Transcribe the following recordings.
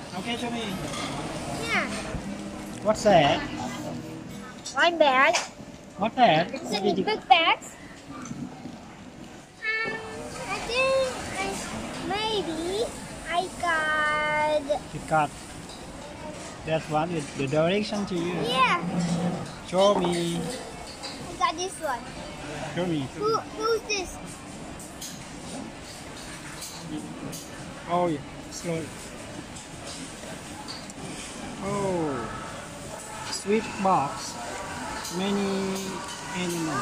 Okay, show me. Yeah. What's that? One bag. What's that? Is What it did you... big bags? I think maybe I got. You got that one with the direction to you. Yeah. Show me. I got this one. Show me. Who's this? Oh, yeah. Slowly. Oh, sweet box. Many animals.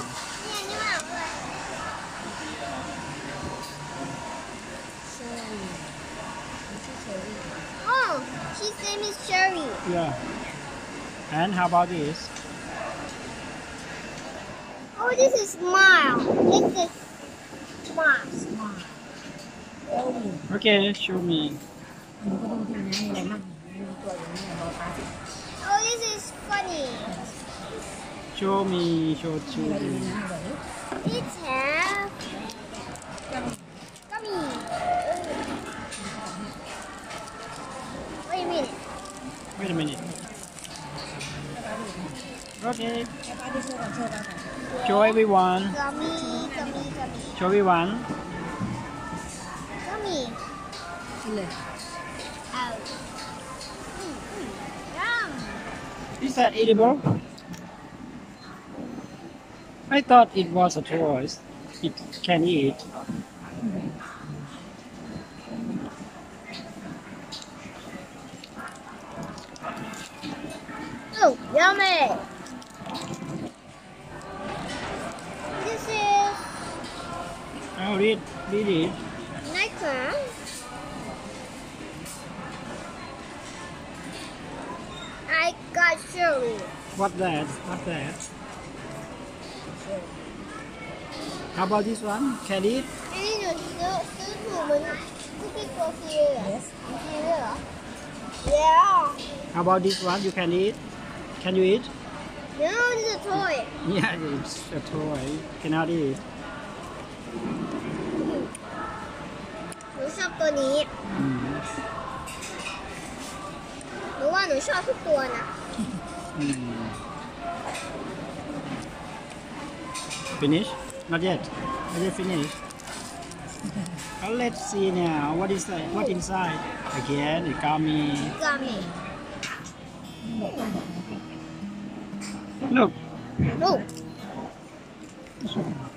Oh, his name is Sherry. Yeah. And how about this? Oh, this is Smile. This is Smile. Okay, show me. Oh, this is funny. Show me. Show me. It has gummy. Wait a minute. Wait a minute. Okay. Show everyone. Gummy. Show everyone. Gummy. Out. Yum. Is that edible? I thought it was a toy. It can eat. Oh, yummy. This is Oh, read it. Nano. I got Sherry. What's that? What's that? How about this one? Can eat? อันนี้หนูซื้อถูกเหมือนคุกกี้ตัวซีเลยเหรอซีเลยเหรอ Yeah. How about this one? You can eat? Can you eat? No, this is a toy. Yeah, it's a toy. Cannot eat. หนูชอบตัวนี้ Mm. หนูว่าหนูชอบทุกตัวนะ Mm. Finish? Not yet. Not yet finished. Let's see now. What is that? What inside? Again, the gummy. Gummy. Look. Look.